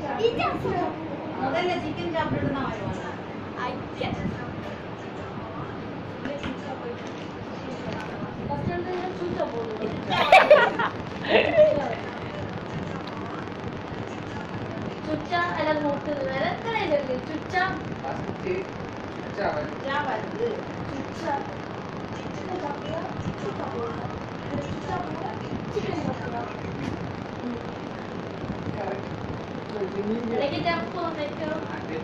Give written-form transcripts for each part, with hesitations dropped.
முதல்ல சிக்கன் சாப்பிட்டு தான் வருவாங்க. சுச்சா எல்லாம் மூட்டு வேற சுச்சா வருது எனக்கு தப்பு வைக்கணும்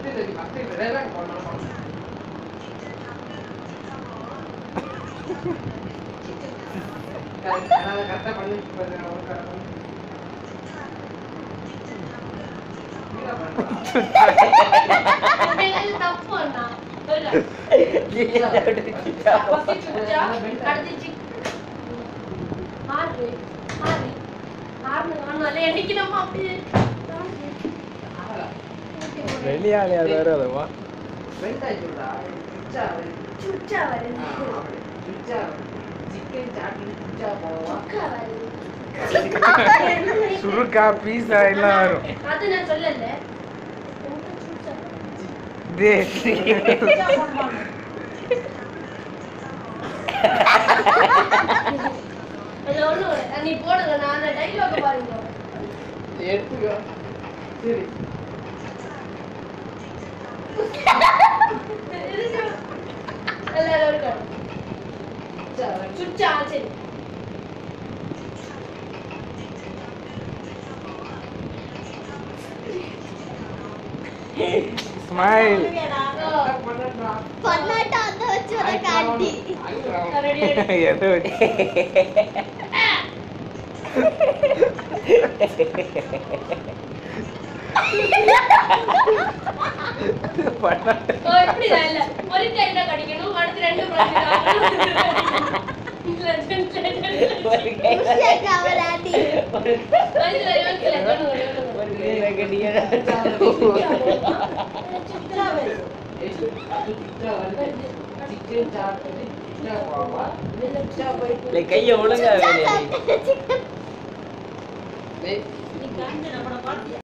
தப்பு அண்ணா வெளியாளி அது வருதமா சுருக்கா பீஸா எல்லாம் வரும். அது நான் சொல்லல நீ போடுங்க நான் டைலாக் பாருங்க எடுத்துக்கோ சரி எல்லாரும் இருக்கோம் சுச்சா சரி ஸ்மைல் பண்ணாட்டா அந்த வச்சு வர காட்டி எதை வச்சு இப்படி இல்ல ஒரு கையில கடிக்கணும் அடுத்து ரெண்டு கைய ஒழுங்கா